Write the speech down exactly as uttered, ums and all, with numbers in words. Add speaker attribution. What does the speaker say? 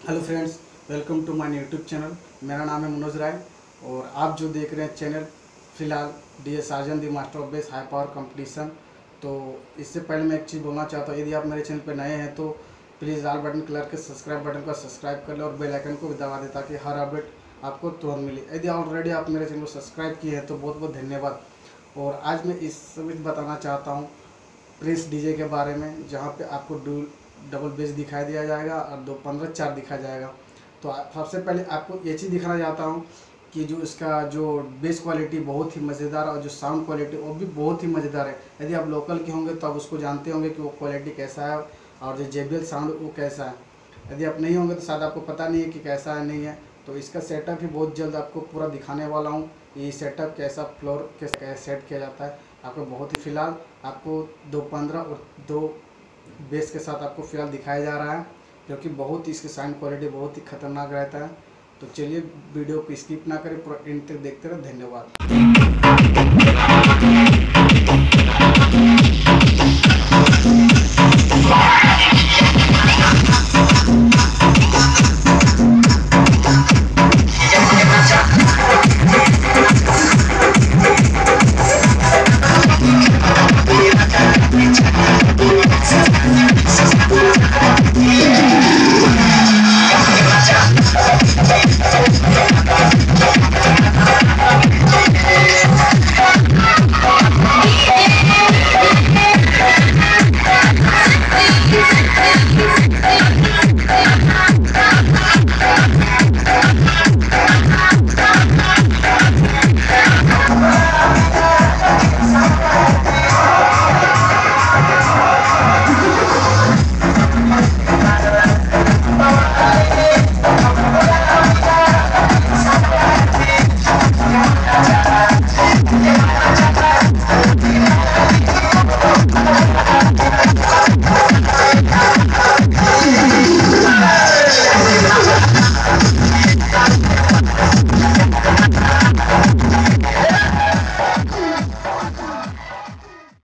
Speaker 1: Hello friends, welcome to my YouTube channel. मेरा नाम है मनोज राय और आप जो देख रहे हैं चैनल फ़िलहाल D S Sajan the master of bass high power competition. तो इससे पहले मैं एक चीज़ बोलना चाहता हूँ, यदि आप मेरे चैनल पर नए हैं तो प्लीज़ लाल बटन क्लिक कर सब्सक्राइब बटन को सब्सक्राइब कर लें और बेल आइकन को भी दबा दें ताकि हर अपडेट आपको तुरंत मिले। यदि ऑलरेडी आप मेरे चैनल को सब्सक्राइब किए हैं तो बहुत बहुत धन्यवाद। और आज मैं इस समय बताना चाहता हूँ प्रिंस डीजे के बारे में, जहाँ पे आपको डू डबल बेस दिखाई दिया जाएगा और दो पंद्रह चार दिखाया जाएगा। तो सबसे पहले आपको ये चीज़ दिखाना चाहता हूँ कि जो इसका जो बेस क्वालिटी बहुत ही मज़ेदार और जो साउंड क्वालिटी वो भी बहुत ही मज़ेदार है। यदि आप लोकल के होंगे तो आप उसको जानते होंगे कि वो क्वालिटी कैसा है और जो जे बी एल साउंड वो कैसा है। यदि आप नहीं होंगे तो शायद आपको पता नहीं है कि कैसा है नहीं है। तो इसका सेटअप भी बहुत जल्द आपको पूरा दिखाने वाला हूँ। ये सेटअप कैसा फ्लोर कैसे सेट किया जाता है आपको बहुत ही फ़िलहाल आपको दो पंद्रह और दो बेस के साथ आपको फ़िलहाल दिखाया जा रहा है, जो कि बहुत ही इसकी साउंड क्वालिटी बहुत ही खतरनाक रहता है। तो चलिए वीडियो को स्किप ना करें, पूरा एंड तक देखते रहे। धन्यवाद।